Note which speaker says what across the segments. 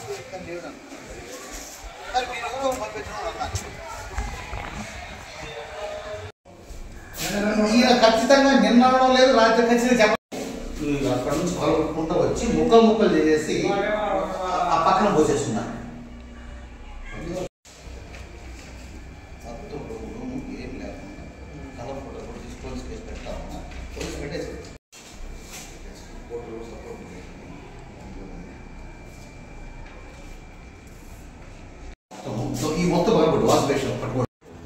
Speaker 1: ఈయన ఖచ్చితంగా నిన్న అవడం లేదు, రాత్రి ఖచ్చితంగా అక్కడ నుంచి కొనుక్కుంటూ వచ్చి ముక్కలు చేసేసి ఆ పక్కన పోసేస్తున్నారు. ఏం లేకుండా కలర్ ఫోటో కూడా తీసి పోలీస్ కేసు పెడతా ఉన్నా. పోలీసు పెట్టేసి ఈ మొత్తం పగలబడి వాష్ బేషన్ పట్టుకోండి.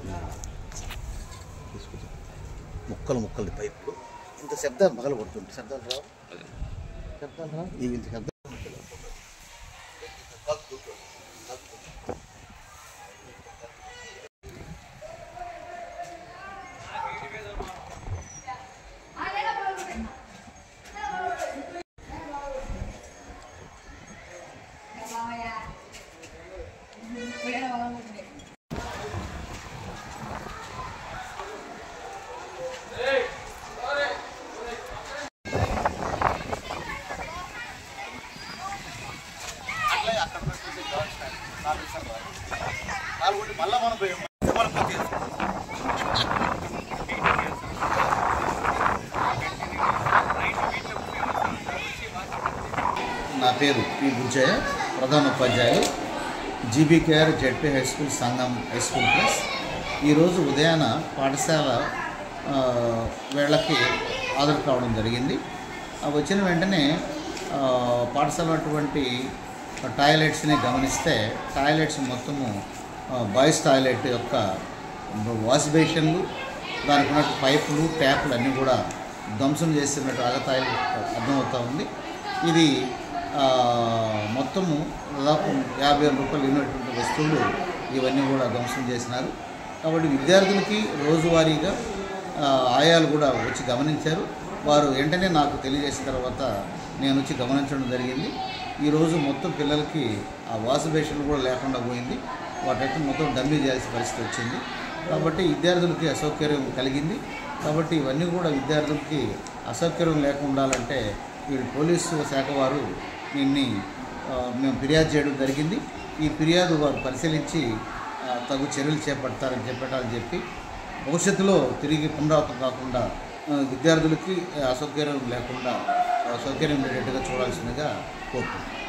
Speaker 1: ముక్కలు పైపులు ఇంత శబ్దాలు పగల కొడుతుంటే శబ్దాలు రావు. ఈ శబ్దం మళ్ళా మనం నా పేరు పి బుజ్జయ్య, ప్రధాన ఉపాధ్యాయులు, GBKR ZP high school, Sangam high school plus. ఈరోజు ఉదయాన పాఠశాల వేళకి హాజరు కావడం జరిగింది. వచ్చిన వెంటనే పాఠశాల అటువంటి టాయిలెట్స్ని గమనిస్తే టాయిలెట్స్ మొత్తము బాయ్స్ టాయిలెట్ యొక్క వాష్ బేషన్లు, దానికి ఉన్నట్టు పైపులు, ట్యాపులు అన్నీ కూడా ధ్వంసం చేస్తున్నట్టు ఆగతాయిలు అర్థమవుతూ ఉంది. ఇది మొత్తము దాదాపు 50,000 రూపాయలు విలువైనటువంటి వస్తువులు ఇవన్నీ కూడా ధ్వంసం చేసినారు. కాబట్టి విద్యార్థులకి రోజువారీగా ఆయాలు కూడా వచ్చి గమనించారు. వారు వెంటనే నాకు తెలియజేసిన తర్వాత నేను వచ్చి గమనించడం జరిగింది. ఈరోజు మొత్తం పిల్లలకి ఆ వాష్ బేషన్లు కూడా లేకుండా పోయింది. వాటి మొత్తం డమ్మీ చేయాల్సిన పరిస్థితి వచ్చింది. కాబట్టి విద్యార్థులకి అసౌకర్యం కలిగింది. కాబట్టి ఇవన్నీ కూడా విద్యార్థులకి అసౌకర్యం లేకుండా ఉండాలంటే వీళ్ళు పోలీసు శాఖ వారు దీన్ని మేము ఫిర్యాదు చేయడం జరిగింది. ఈ ఫిర్యాదు వారు పరిశీలించి తగు చర్యలు చేపట్టాలని చెప్పి భవిష్యత్తులో తిరిగి పునరావృతం కాకుండా విద్యార్థులకి అసౌకర్యం లేకుండా సౌకర్యం ఉండేటట్టుగా చూడాల్సిందిగా కోరుకుంటున్నాను.